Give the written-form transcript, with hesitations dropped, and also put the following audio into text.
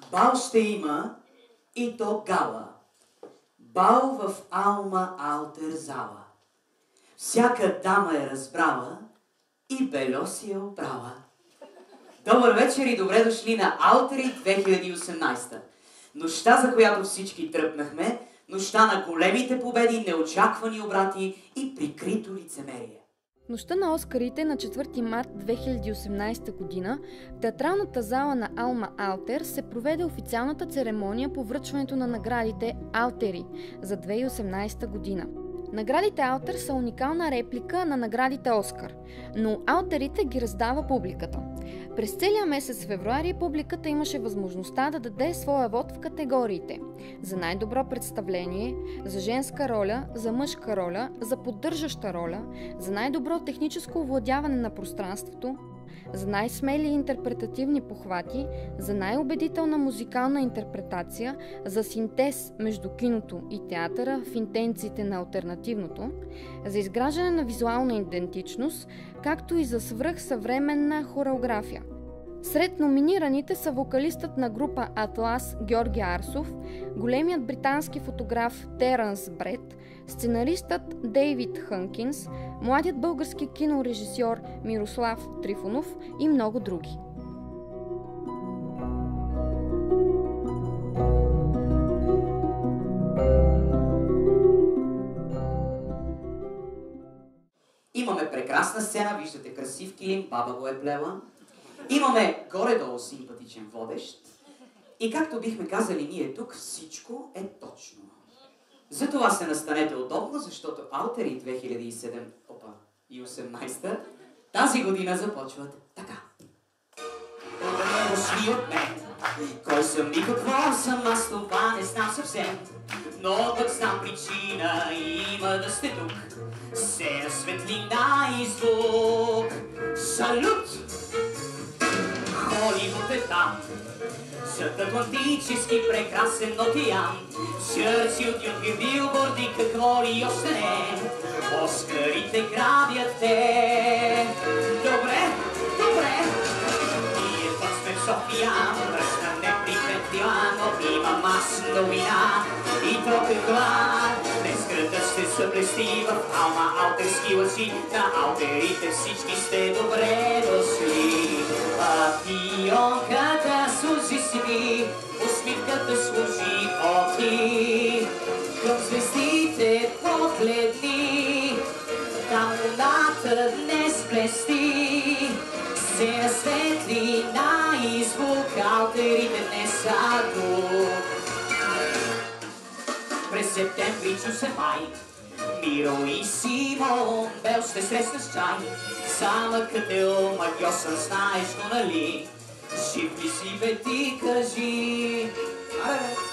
Бал ще има и то гала. Бал в Алма Алтер зала. Всяка дама е разбрала и бельо си е обрала. Добър вечер и добре дошли на Алтери 2018. Нощта, за която всички тръпнахме, нощта на големите победи, неочаквани обрати и прикрито лицемерие. Нощта на Оскарите на 4 март 2018 година в театралната зала на Алма Алтер се проведе официалната церемония по връчването на наградите Алтери за 2018 година. Наградите Алтер са уникална реплика на наградите Оскар, но Алтерите ги раздава публиката. През целия месец февруари публиката имаше възможността да даде своя вод в категориите: за най-добро представление, за женска роля, за мъжка роля, за поддържаща роля, за най-добро техническо овладяване на пространството, за най-смели интерпретативни похвати, за най-убедителна музикална интерпретация, за синтез между киното и театъра в интенциите на алтернативното, за изграждане на визуална идентичност, както и за свръхсъвременна хореография. Сред номинираните са вокалистът на група Атлас Георги Арсов, големият британски фотограф Теранс Бред, сценаристът Дейвид Хънкинс, младият български кинорежисьор Мирослав Трифонов и много други. Имаме прекрасна сцена, виждате красив килим, баба го е плела. Имаме горе-долу симпатичен водещ. И както бихме казали ние тук, всичко е точно. Затова се настанете удобно, защото Алтери 2018 тази година започват така. Дошли от мен, кой съм и какво съм, аз това не знам съвсем. Но пък знам причина има да сте тук. Сцена, светлина и звук. Салют! Холивуд е там, зад Атлантически прекрасен океан. Чърчил, Дюнкер, билборди, какво ли още не. Оскарите грабят те. Добре, добре. Ние път сме в София, мръсна неприветлива, но имам аз новина. И то каква? Днес градът ще съблести в Алма Алтерски лъжи. На Алтерите всички сте добре дошли. Папионката служи си, усмивката служи очи. Към звездите погледни, там луната днес блести. Сцена, светлина и звук, Алтерите днес са тук. През септември чу се май, Миро и Симон Бел ще срещна с чай. Замъкът е омагьосан, знаеш го, нали? Жив ли си, бе, ти кажи? Аре,